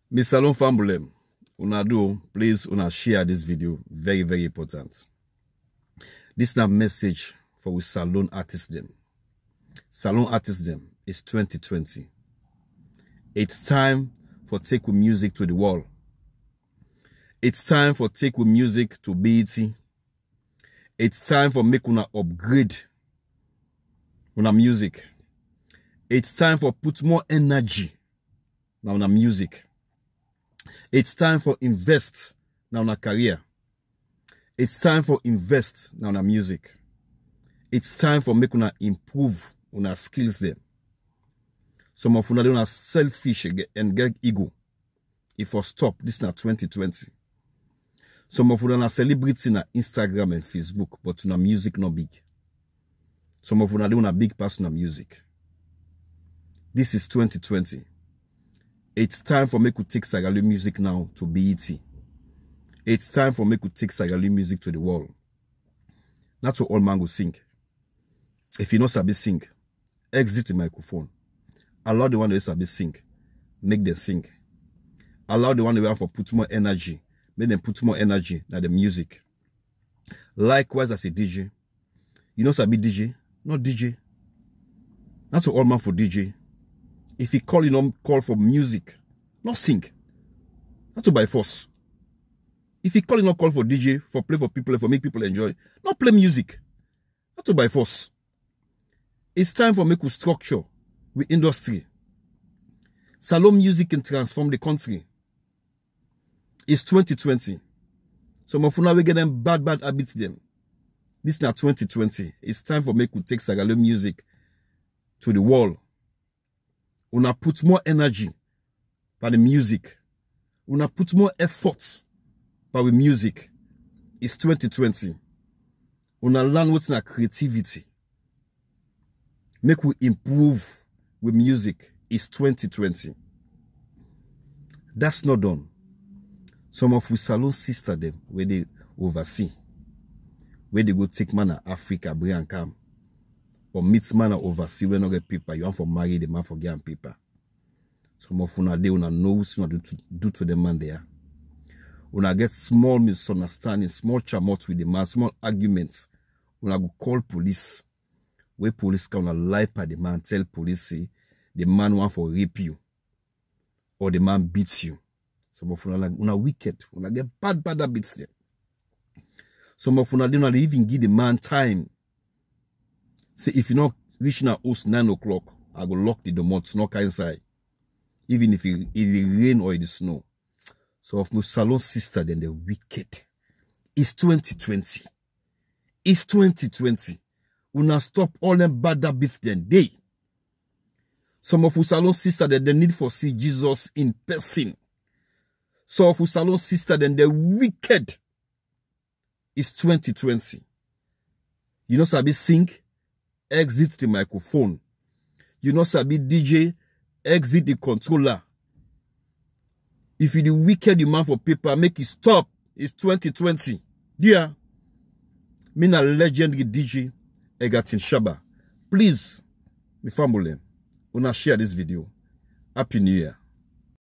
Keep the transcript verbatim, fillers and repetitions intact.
Me salon family, una do, please una share this video. Very, very important. This is a message for we salon artists them. Salon artists them is twenty twenty. It's time for take with music to the wall. It's time for take with music to B E T. It's time for make una upgrade una music. It's time for put more energy now on music. It's time for invest now on a career. It's time for invest now on music. It's time for make una improve on our skills there. Some of una are selfish and get ego. If I stop, this is not twenty twenty. Some of una are celebrating na Instagram and Facebook, but una music not big. Some of una are big person na music. This is twenty twenty. It's time for me to take Sierra Leone music now to B E T. It's time for me to take Sierra Leone music to the world. Not to all man go sing. If you know sabi sing, exit the microphone. Allow the one who sabi sing, make them sing. Allow the one who have for put more energy, make them put more energy than the music. Likewise as a D J. You know sabi D J? Not D J. Not to all man for D J. If he call, you know, call for music, not sing. Not to by force. If he call, you know, call for D J, for play for people, for make people enjoy, not play music. Not to by force. It's time for make a structure with industry. Salon music can transform the country. It's twenty twenty. Some of you we get them bad, bad habits them. This is now twenty twenty. It's time for make we take Sierra Leone music to the wall. Una put more energy by the music. Una put more effort by the music. It's twenty twenty. Una learn what's in creativity. Make we improve with music. It's twenty twenty. That's not done. Some of we salon sister them where they oversee. Where they go take man to Africa, bring and come. Or meet man oversee when not get paper. You want for marry the man for get paper. Some of una they una know what do to do to the man there. Una get small misunderstanding, small chamot with the man, small arguments. Una go call police. Where police can lie by the man, tell police say the man want for rape you. Or the man beats you. Some of una like una wicked. Una get bad bad habits there. Some of una they not even give the man time. Say, if you not reach now house nine o'clock, I go lock the door, snock inside. Even if it, it rain or it snow. So of my salon sister, then the wicked. It's twenty twenty. It's twenty twenty. Una stop all them bad habits then day. Some of you salon sister, then they need for see Jesus in person. Some of you salon sister, then the wicked. It's twenty twenty. You know sabi sing? Exit the microphone. You know sabi D J, exit the controller. If you the wicked you man for paper, make it stop. It's twenty twenty. Dear, me na legendary D J, Egatin Shaba. Please, my family, una share this video. Happy New Year.